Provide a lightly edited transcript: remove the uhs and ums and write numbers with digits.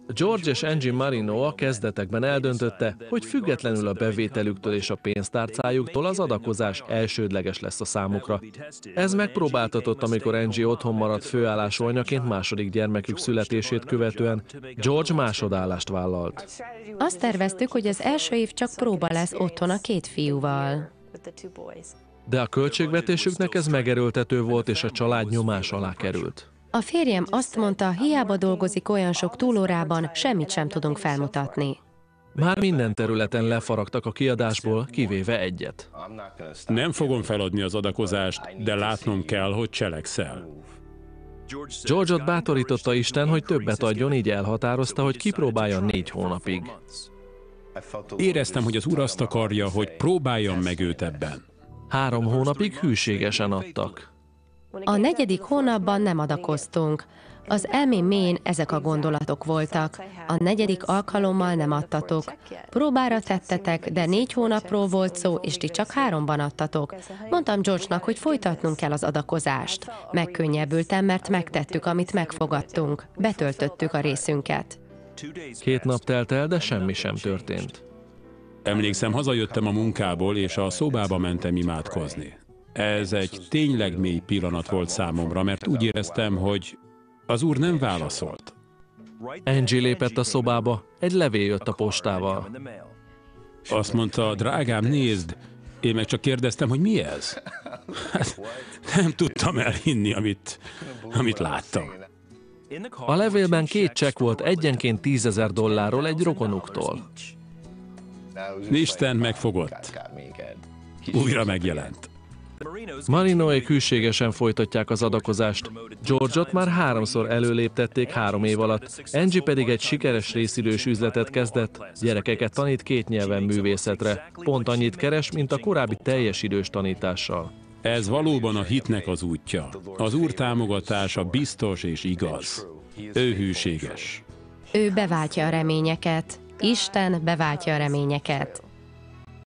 George és Angie Marino a kezdetekben eldöntötte, hogy függetlenül a bevételüktől és a pénztárcájuktól az adakozás elsődleges lesz a számukra. Ez megpróbáltatott, amikor Angie otthon maradt főállású anyaként második gyermekük születését követően. George másodállást vállalt. Azt terveztük, hogy az első év csak próba lesz otthon a két fiúval. De a költségvetésüknek ez megerőltető volt, és a család nyomás alá került. A férjem azt mondta, hiába dolgozik olyan sok túlórában, semmit sem tudunk felmutatni. Már minden területen lefaragtak a kiadásból, kivéve egyet. Nem fogom feladni az adakozást, de látnom kell, hogy cselekszel. George-ot bátorította Isten, hogy többet adjon, így elhatározta, hogy kipróbálja 4 hónapig. Éreztem, hogy az Úr azt akarja, hogy próbáljam meg őt ebben. 3 hónapig hűségesen adtak. A 4. hónapban nem adakoztunk. Az elmém mélyén ezek a gondolatok voltak. A 4. alkalommal nem adtatok. Próbára tettetek, de 4 hónapról volt szó, és ti csak 3-ban adtatok. Mondtam George-nak, hogy folytatnunk kell az adakozást. Megkönnyebbültem, mert megtettük, amit megfogadtunk. Betöltöttük a részünket. 2 nap telt el, de semmi sem történt. Emlékszem, hazajöttem a munkából, és a szobába mentem imádkozni. Ez egy tényleg mély pillanat volt számomra, mert úgy éreztem, hogy az Úr nem válaszolt. Angie lépett a szobába, egy levél jött a postával. Azt mondta, drágám, nézd, én meg csak kérdeztem, hogy mi ez? Hát, nem tudtam elhinni, amit láttam. A levélben 2 csekk volt, egyenként $10,000 egy rokonuktól. Isten megfogott. Újra megjelent. Marinoék hűségesen folytatják az adakozást. George-ot már 3-szor előléptették 3 év alatt, Angie pedig egy sikeres részidős üzletet kezdett, gyerekeket tanít 2 nyelven művészetre. Pont annyit keres, mint a korábbi teljes idős tanítással. Ez valóban a hitnek az útja. Az Úr támogatása biztos és igaz. Ő hűséges. Ő beváltja a reményeket. Isten beváltja a reményeket.